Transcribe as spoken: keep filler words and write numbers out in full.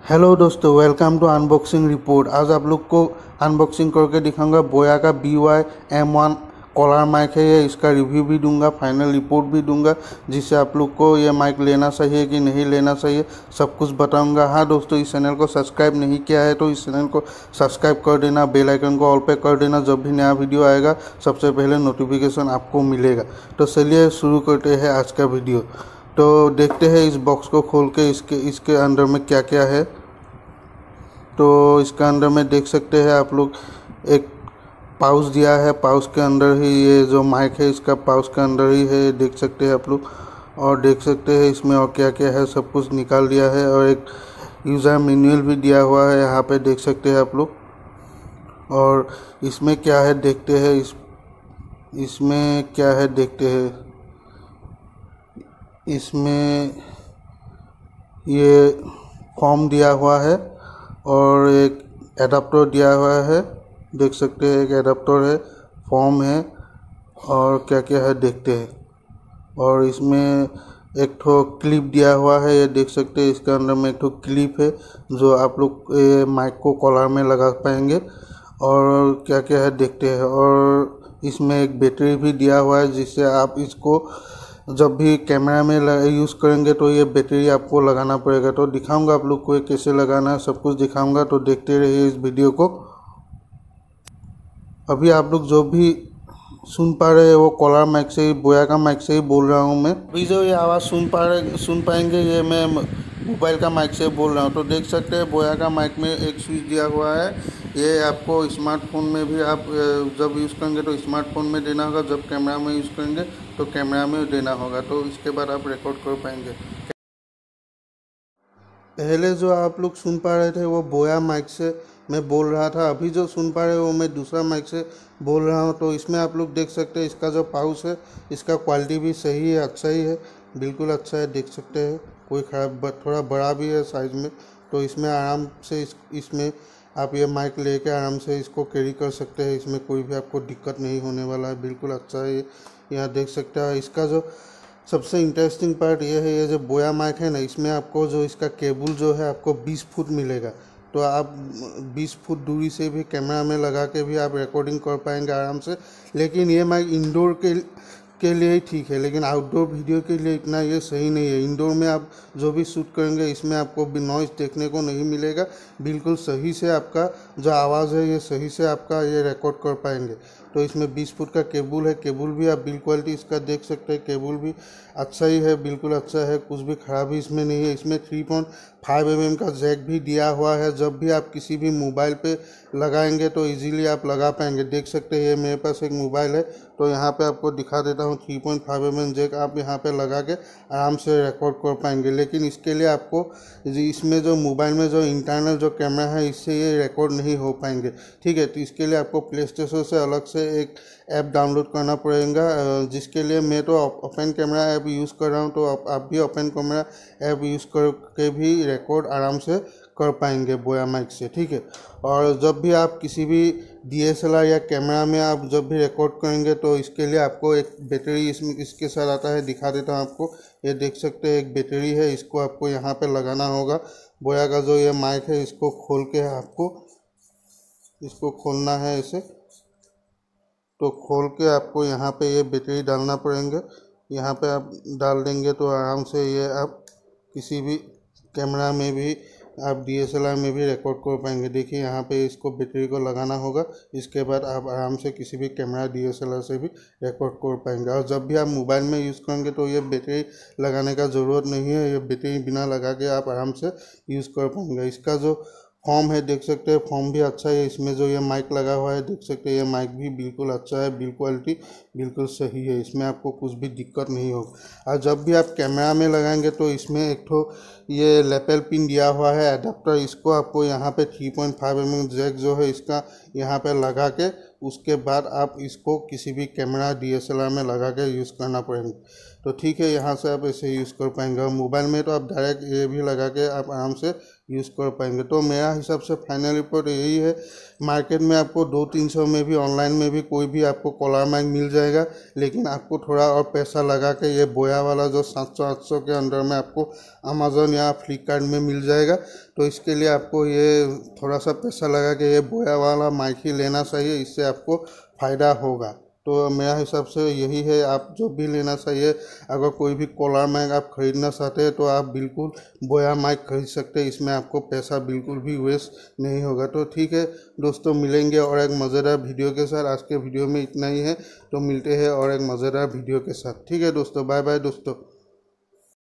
Hello दोस्तों, welcome to unboxing report. आज आप लोग को अनबॉक्सिंग करके दिखाऊंगा बोया का B Y M one collar mic है। ये इसका रिव्यू भी दूंगा, फाइनल रिपोर्ट भी दूंगा, जिससे आप लोग को ये माइक लेना चाहिए कि नहीं लेना चाहिए सब कुछ बताऊंगा। हाँ दोस्तों, इस चैनल को सब्सक्राइब नहीं किया है तो इस चैनल को सब्सक्राइब कर देना, बेल आइकन को ऑल पे कर देना। जब भी नया वीडियो आएगा सबसे पहले नोटिफिकेशन आपको मिलेगा। तो चलिए शुरू करते हैं आज का वीडियो। तो देखते हैं इस बॉक्स को खोल के इसके इसके अंदर में क्या क्या है। तो इसके अंदर में देख सकते हैं आप लोग एक पाउच दिया है। पाउच के अंदर ही ये जो माइक है इसका पाउच के अंदर ही है, देख सकते हैं आप लोग। और देख सकते हैं इसमें और क्या क्या है सब कुछ निकाल दिया है। और एक यूज़र मैनुअल भी दिया हुआ है यहाँ पे, देख सकते हैं आप लोग। और इसमें क्या है देखते हैं, इस इसमें क्या है देखते हैं। इसमें ये फॉर्म दिया हुआ है और एक एडाप्टर दिया हुआ है, देख सकते हैं। एक एडाप्टर है, फॉर्म है और क्या क्या है देखते हैं। और इसमें एक ठो क्लिप दिया हुआ है, ये देख सकते हैं। इसके अंदर में एक ठो क्लिप है जो आप लोग माइक को कॉलर में लगा पाएंगे। और क्या क्या है देखते हैं। और इसमें एक बैटरी भी दिया हुआ है, जिससे आप इसको जब भी कैमरा में यूज़ करेंगे तो ये बैटरी आपको लगाना पड़ेगा। तो दिखाऊंगा आप लोग को ये कैसे लगाना है, सब कुछ दिखाऊंगा। तो देखते रहिए इस वीडियो को। अभी आप लोग जो भी सुन पा रहे हैं वो कॉलर माइक से ही, बोया का माइक से ही बोल रहा हूँ मैं। अभी जो ये आवाज़ सुन पा रहे सुन पाएंगे ये मैं मोबाइल का माइक से बोल रहा हूँ। तो देख सकते हैं बोया का माइक में एक स्विच दिया हुआ है। ये आपको स्मार्टफोन में भी आप जब यूज़ करेंगे तो स्मार्टफोन में देना होगा, जब कैमरा में यूज़ करेंगे तो कैमरा में देना होगा। तो इसके बाद आप रिकॉर्ड कर पाएंगे। पहले जो आप लोग सुन पा रहे थे वो बोया माइक से मैं बोल रहा था, अभी जो सुन पा रहे हो वो मैं दूसरा माइक से बोल रहा हूँ। तो इसमें आप लोग देख सकते हैं इसका जो पाउच है इसका क्वालिटी भी सही है, अच्छा ही है, बिल्कुल अच्छा है, देख सकते हैं। कोई ख़राब, थोड़ा बड़ा भी है साइज़ में। तो इसमें आराम से इस इसमें आप ये माइक लेके आराम से इसको कैरी कर सकते हैं। इसमें कोई भी आपको दिक्कत नहीं होने वाला है, बिल्कुल अच्छा है ये। यहाँ देख सकते हैं। इसका जो सबसे इंटरेस्टिंग पार्ट ये है, ये जो बोया माइक है ना, इसमें आपको जो इसका केबल जो है आपको बीस फुट मिलेगा। तो आप बीस फुट दूरी से भी कैमरा में लगा के भी आप रिकॉर्डिंग कर पाएंगे आराम से। लेकिन ये माइक इंडोर के के लिए ही ठीक है, लेकिन आउटडोर वीडियो के लिए इतना ये सही नहीं है। इंडोर में आप जो भी शूट करेंगे इसमें आपको भी नॉइज़ देखने को नहीं मिलेगा। बिल्कुल सही से आपका जो आवाज़ है ये सही से आपका ये रिकॉर्ड कर पाएंगे। तो इसमें बीस फुट का केबल है। केबल भी आप बिल्ड क्वालिटी इसका देख सकते हैं, केबल भी अच्छा ही है, बिल्कुल अच्छा है, कुछ भी खराबी इसमें नहीं है। इसमें three point five M M का जैक भी दिया हुआ है। जब भी आप किसी भी मोबाइल पे लगाएंगे तो इजीली आप लगा पाएंगे। देख सकते हैं ये मेरे पास एक मोबाइल है, तो यहाँ पे आपको दिखा देता हूँ। Three point five M M jack आप यहाँ पे लगा के आराम से रिकॉर्ड कर पाएंगे। लेकिन इसके लिए आपको इसमें जो मोबाइल में जो इंटरनल जो कैमरा है इससे ये रिकॉर्ड नहीं हो पाएंगे, ठीक है। तो इसके लिए आपको प्ले स्टेशन से अलग से एक ऐप डाउनलोड करना पड़ेगा, जिसके लिए मैं तो ओपन कैमरा ऐप यूज़ कर रहा हूँ। तो आप, आप भी ओपन कैमरा ऐप यूज़ करके भी रिकॉर्ड आराम से कर पाएंगे बोया माइक से, ठीक है। और जब भी आप किसी भी डी एस एल आर या कैमरा में आप जब भी रिकॉर्ड करेंगे तो इसके लिए आपको एक बैटरी इसमें इसके साथ आता है, दिखा देता हूँ आपको। ये देख सकते हैं एक बैटरी है, इसको आपको यहाँ पे लगाना होगा। बोया का जो ये माइक है इसको खोल के आपको इसको खोलना है इसे। तो खोल के आपको यहाँ पे ये बैटरी डालना पड़ेंगे। यहाँ पे आप डाल देंगे तो आराम से ये आप किसी भी कैमरा में भी आप डी एस एल आर में भी रिकॉर्ड कर पाएंगे। देखिए यहाँ पे इसको बैटरी को लगाना होगा, इसके बाद आप आराम से किसी भी camera D S L R से भी रिकॉर्ड कर पाएंगे। और जब भी आप मोबाइल में यूज़ करेंगे तो ये बैटरी लगाने का ज़रूरत नहीं है, ये बैटरी बिना लगा के आप आराम से यूज़ कर पाएंगे। इसका जो फॉर्म है देख सकते हैं, फॉर्म भी अच्छा है। इसमें जो ये माइक लगा हुआ है देख सकते हैं, ये माइक भी बिल्कुल अच्छा है, बिल्ड क्वालिटी बिल्कुल सही है, इसमें आपको कुछ भी दिक्कत नहीं होगा। और जब भी आप कैमरा में लगाएंगे तो इसमें एक ठो ये लेपल पिन दिया हुआ है एडाप्टर, इसको आपको यहाँ पे three point five M M jack जो है इसका यहाँ पे लगा के उसके बाद आप इसको किसी भी camera D S L R में लगा के यूज़ करना पड़ेगा। तो ठीक है, यहाँ से आप ऐसे यूज़ कर पाएंगे। और मोबाइल में तो आप डायरेक्ट ये भी लगा के आप आराम से यूज़ कर पाएंगे। तो मेरा हिसाब से फाइनल रिपोर्ट यही है, मार्केट में आपको दो तीन सौ में भी, ऑनलाइन में भी कोई भी आपको कॉलर माइक मिल जाएगा, लेकिन आपको थोड़ा और पैसा लगा के ये बोया वाला जो सात सौ आठ सौ के अंदर में आपको अमेज़न या फ्लिपकार्ट में मिल जाएगा। तो इसके लिए आपको ये थोड़ा सा पैसा लगा के ये बोया वाला माइक ही लेना चाहिए, इससे आपको फ़ायदा होगा। तो मेरा हिसाब से यही है, आप जो भी लेना चाहिए। अगर कोई भी कॉलर माइक आप ख़रीदना चाहते हैं तो आप बिल्कुल बोया माइक खरीद सकते हैं, इसमें आपको पैसा बिल्कुल भी वेस्ट नहीं होगा। तो ठीक है दोस्तों, मिलेंगे और एक मज़ेदार वीडियो के साथ। आज के वीडियो में इतना ही है, तो मिलते हैं और एक मज़ेदार वीडियो के साथ। ठीक है दोस्तों, बाय बाय दोस्तों।